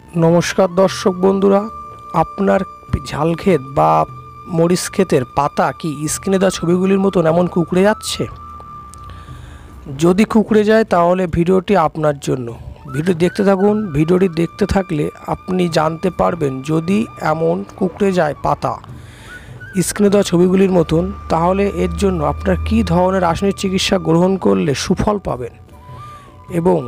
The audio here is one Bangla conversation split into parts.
নমস্কার দর্শক বন্ধুরা, আপনার ঝাল ক্ষেত বা মরিচ ক্ষেতের পাতা কি স্ক্রিনে দেওয়া ছবিগুলির মতন এমন কুঁকড়ে যাচ্ছে? যদি কুঁকড়ে যায় তাহলে ভিডিওটি আপনার জন্য। ভিডিও দেখতে থাকুন। ভিডিওটি দেখতে থাকলে আপনি জানতে পারবেন যদি এমন কুঁকড়ে যায় পাতা স্ক্রিনে দেওয়া ছবিগুলির মতন, তাহলে এর জন্য আপনার কী ধরনের রাসায়নিক চিকিৎসা গ্রহণ করলে সুফল পাবেন এবং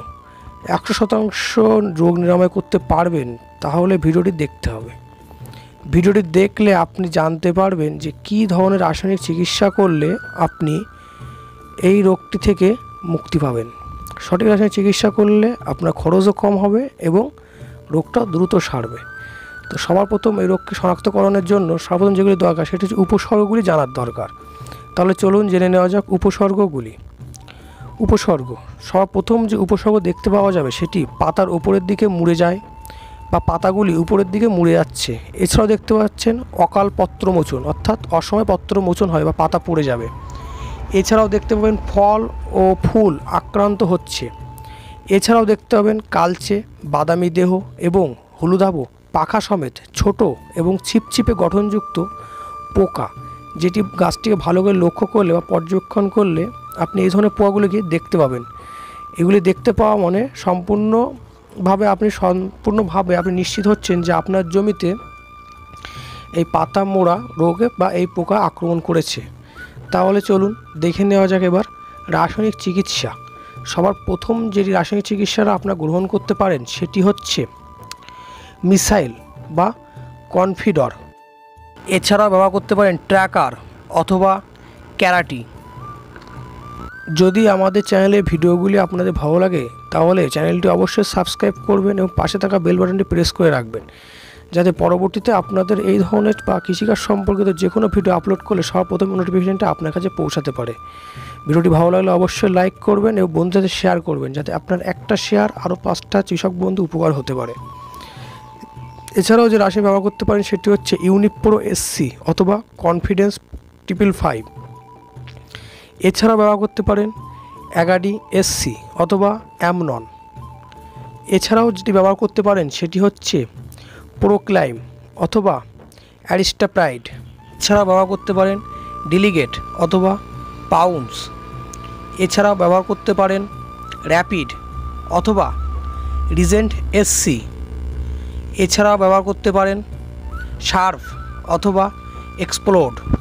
100% রোগ নিরাময় করতে পারবেন। তাহলে ভিডিওটি দেখতে হবে। ভিডিওটি দেখলে আপনি জানতে পারবেন যে কী ধরনের রাসায়নিক চিকিৎসা করলে আপনি এই রোগটি থেকে মুক্তি পাবেন। সঠিক রাসায়নিক চিকিৎসা করলে আপনার খরচও কম হবে এবং রোগটা দ্রুত সারবে। তো সবার প্রথম এই রোগকে শনাক্তকরণের জন্য সর্বপ্রথম যেগুলি দরকার সেটি হচ্ছে উপসর্গগুলি জানার দরকার। তাহলে চলুন জেনে নেওয়া যাক উপসর্গগুলি। উপসর্গ, সর্বপ্রথম যে উপসর্গ দেখতে পাওয়া যাবে সেটি পাতার উপরের দিকে মুড়ে যায় বা পাতাগুলি উপরের দিকে মুড়ে যাচ্ছে। এছাড়াও দেখতে পাচ্ছেন অকাল পত্রমোচন, অর্থাৎ অসময়ে পত্রমোচন হয় বা পাতা পড়ে যাবে। এছাড়াও দেখতে পাবেন ফল ও ফুল আক্রান্ত হচ্ছে। এছাড়াও দেখতে পাবেন কালচে বাদামি দেহ এবং হলুদাভ পাখা সমেত ছোট এবং ছিপছিপে গঠনযুক্ত পোকা, যেটি গাছটিকে ভালো করে লক্ষ্য করলে বা পর্যবেক্ষণ করলে আপনি এই ধরনের পোকাগুলিকে দেখতে পাবেন। এগুলি দেখতে পাওয়া মানে সম্পূর্ণভাবে আপনি নিশ্চিত হচ্ছেন যে আপনার জমিতে এই পাতা মোড়া রোগে বা এই পোকা আক্রমণ করেছে। তাহলে চলুন দেখে নেওয়া যাক এবার রাসায়নিক চিকিৎসা। সবার প্রথম যেটি রাসায়নিক চিকিৎসাটা আপনারা গ্রহণ করতে পারেন সেটি হচ্ছে মিসাইল বা কনফিডর। এছাড়াও ব্যবহার করতে পারেন ট্র্যাকার অথবা ক্যারাটি। যদি আমাদের চ্যানেলের ভিডিওগুলি আপনাদের ভালো লাগে তাহলে চ্যানেলটি অবশ্যই সাবস্ক্রাইব করবেন এবং পাশে থাকা বেল বাটনটি প্রেস করে রাখবেন, যাতে পরবর্তীতে আপনাদের এই ধরনের বা কৃষিকাজ সম্পর্কিত যে কোনো ভিডিও আপলোড করলে সর্বপ্রথম নোটিফিকেশনটা আপনার কাছে পৌঁছাতে পারে। ভিডিওটি ভালো লাগলে অবশ্যই লাইক করবেন এবং বন্ধুদের শেয়ার করবেন, যাতে আপনার একটা শেয়ার আরও 5টা কৃষক বন্ধু উপকার হতে পারে। এছাড়াও যে রাসায়নিক ব্যবহার করতে পারেন সেটি হচ্ছে ইউনিপ্রো এসসি অথবা কনফিডেন্স 555। এছাড়াও ব্যবহার করতে পারেন অ্যাগাডি এসসি অথবা অ্যামনন। এছাড়াও যেটি ব্যবহার করতে পারেন সেটি হচ্ছে প্রোক্লাইম অথবা অ্যারিস্টাপ্রাইড। এছাড়াও ব্যবহার করতে পারেন ডিলিগেট অথবা পাউন্স। এছাড়াও ব্যবহার করতে পারেন র্যাপিড অথবা রিজেন্ট এসসি। এছাড়াও ব্যবহার করতে পারেন শার্প অথবা এক্সপ্লোড।